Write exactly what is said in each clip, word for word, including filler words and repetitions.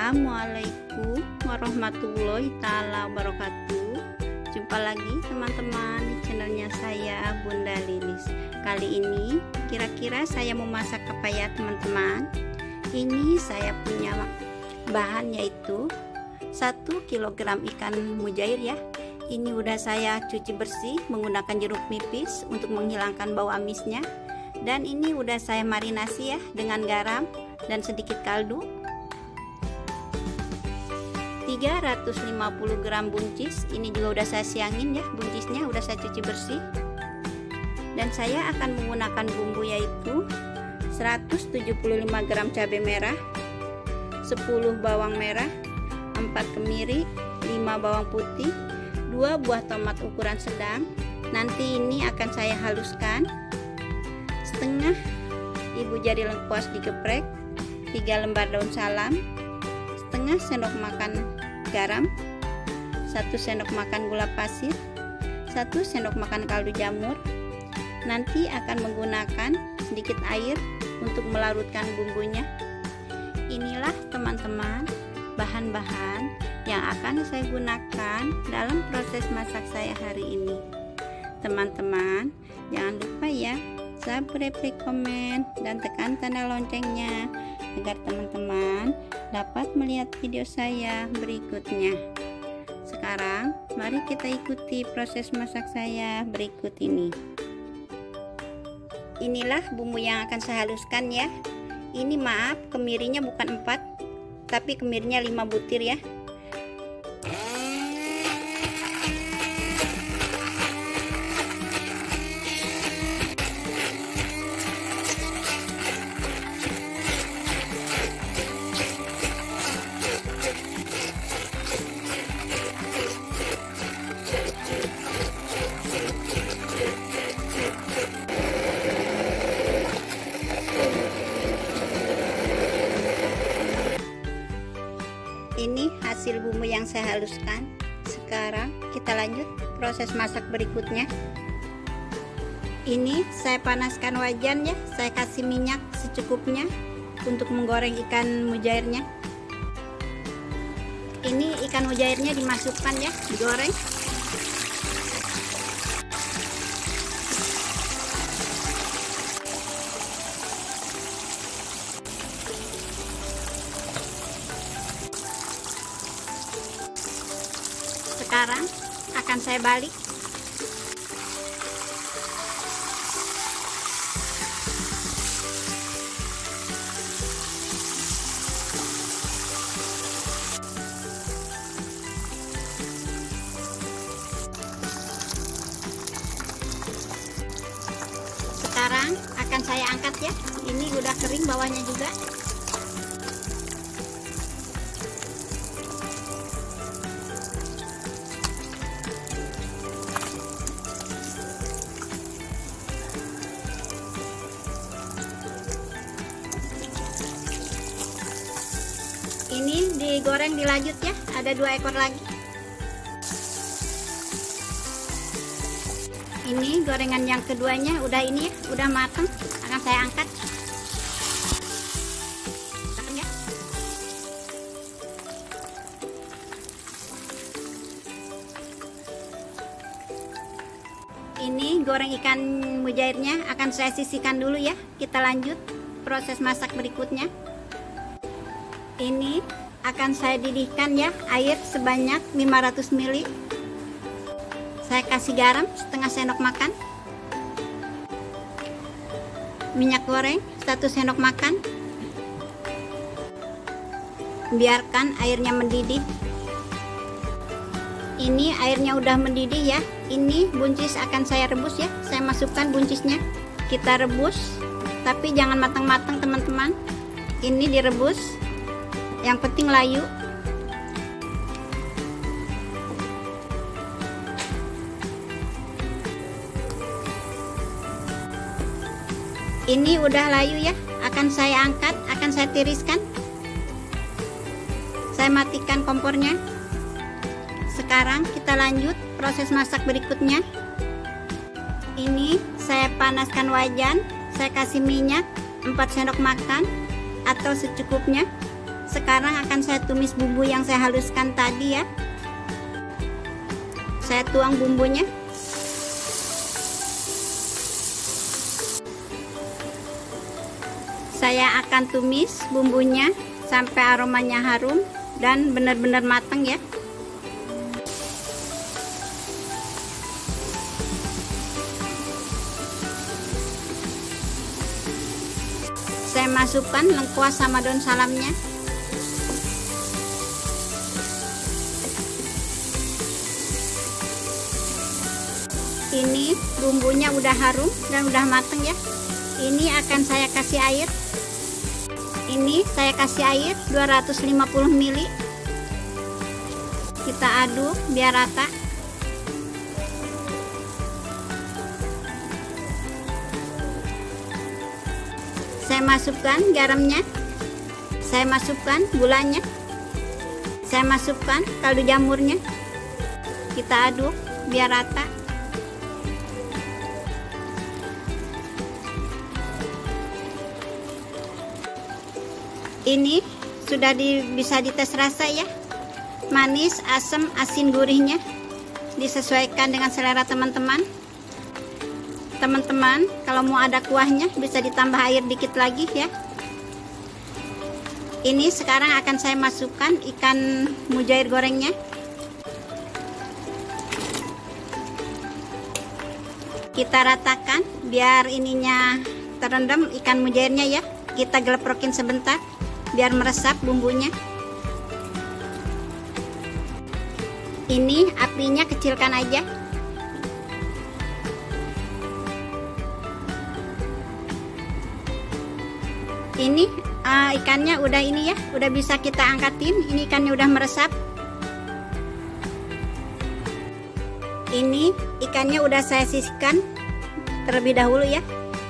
Assalamualaikum warahmatullahi taala wabarakatuh. Jumpa lagi teman-teman di channelnya saya, Bunda Lilis. Kali ini kira-kira saya mau masak apa ya teman-teman? Ini saya punya bahan yaitu satu kilogram ikan mujair ya. Ini udah saya cuci bersih menggunakan jeruk nipis untuk menghilangkan bau amisnya. Dan ini udah saya marinasi ya dengan garam dan sedikit kaldu. Tiga ratus lima puluh gram buncis, ini juga udah saya siangin ya, buncisnya udah saya cuci bersih. Dan saya akan menggunakan bumbu yaitu seratus tujuh puluh lima gram cabai merah, sepuluh bawang merah, empat kemiri, lima bawang putih, dua buah tomat ukuran sedang. Nanti ini akan saya haluskan. Setengah ibu jari lengkuas digeprek, tiga lembar daun salam, setengah sendok makan garam, satu sendok makan gula pasir, satu sendok makan kaldu jamur. Nanti akan menggunakan sedikit air untuk melarutkan bumbunya. Inilah teman-teman bahan-bahan yang akan saya gunakan dalam proses masak saya hari ini. Teman-teman jangan lupa ya, subscribe, komen, dan tekan tanda loncengnya agar teman-teman dapat melihat video saya berikutnya. Sekarang mari kita ikuti proses masak saya berikut ini. Inilah bumbu yang akan saya haluskan ya. Ini maaf, kemirinya bukan empat tapi kemirinya lima butir ya. Ini hasil bumbu yang saya haluskan. Sekarang kita lanjut proses masak berikutnya. Ini saya panaskan wajan ya, saya kasih minyak secukupnya untuk menggoreng ikan mujairnya. Ini ikan mujairnya dimasukkan ya, digoreng. Sekarang akan saya balik. Sekarang akan saya angkat ya. Ini udah kering bawahnya juga. Ini digoreng dilanjut ya, ada dua ekor lagi. Ini gorengan yang keduanya udah ini ya, udah matang, akan saya angkat. Ya. Ini goreng ikan mujairnya akan saya sisihkan dulu ya. Kita lanjut proses masak berikutnya. Ini akan saya didihkan ya, air sebanyak lima ratus mililiter. Saya kasih garam setengah sendok makan, minyak goreng satu sendok makan. Biarkan airnya mendidih. Ini airnya udah mendidih ya. Ini buncis akan saya rebus ya. Saya masukkan buncisnya, kita rebus, tapi jangan matang-matang teman-teman. Ini direbus, yang penting layu. Ini udah layu ya, akan saya angkat, akan saya tiriskan. Saya matikan kompornya. Sekarang kita lanjut proses masak berikutnya. Ini saya panaskan wajan, saya kasih minyak empat sendok makan atau secukupnya. Sekarang akan saya tumis bumbu yang saya haluskan tadi ya. Saya tuang bumbunya. Saya akan tumis bumbunya sampai aromanya harum dan benar-benar matang ya. Saya masukkan lengkuas sama daun salamnya. Ini bumbunya udah harum dan udah matang ya. Ini akan saya kasih air. Ini saya kasih air dua ratus lima puluh mililiter. Kita aduk biar rata. Saya masukkan garamnya, saya masukkan gulanya, saya masukkan kaldu jamurnya. Kita aduk biar rata. Ini sudah di, bisa dites rasa ya, manis, asam, asin, gurihnya disesuaikan dengan selera teman-teman. Teman-teman, kalau mau ada kuahnya bisa ditambah air dikit lagi ya. Ini sekarang akan saya masukkan ikan mujair gorengnya. Kita ratakan biar ininya terendam ikan mujairnya ya. Kita geleprokin sebentar biar meresap bumbunya. Ini apinya kecilkan aja. Ini uh, ikannya udah ini ya, udah bisa kita angkatin. Ini ikannya udah meresap. Ini ikannya udah saya sisihkan terlebih dahulu ya.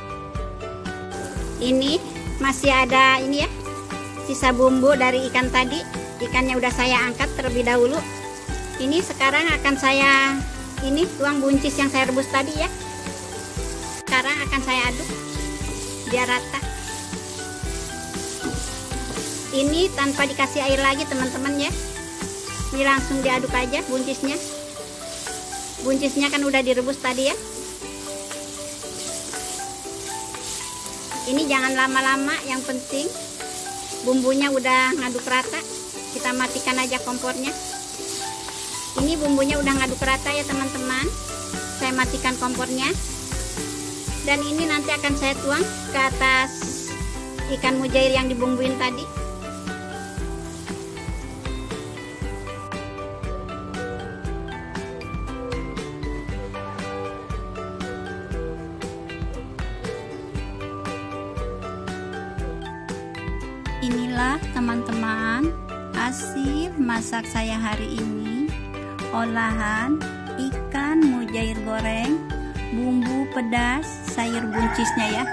Ini masih ada ini ya, sisa bumbu dari ikan tadi. Ikannya udah saya angkat terlebih dahulu. Ini sekarang akan saya ini tuang buncis yang saya rebus tadi ya. Sekarang akan saya aduk biar rata. Ini tanpa dikasih air lagi teman-teman ya. Ini langsung diaduk aja buncisnya. Buncisnya kan udah direbus tadi ya. Ini jangan lama-lama, yang penting bumbunya udah ngaduk rata. Kita matikan aja kompornya. Ini bumbunya udah ngaduk rata ya teman-teman. Saya matikan kompornya. Dan ini nanti akan saya tuang ke atas ikan mujair yang dibumbuin tadi. Inilah teman-teman hasil masak saya hari ini, olahan ikan mujair goreng bumbu pedas sayur buncisnya ya.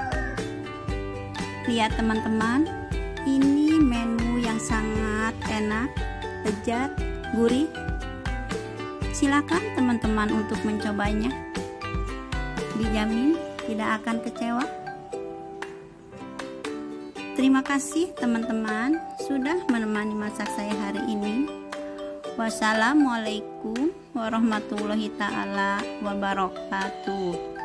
Lihat teman-teman, ini menu yang sangat enak, lezat, gurih. Silakan teman-teman untuk mencobanya, dijamin tidak akan kecewa. Terima kasih teman-teman sudah menemani masak saya hari ini. Wassalamualaikum warahmatullahi ta'ala wabarakatuh.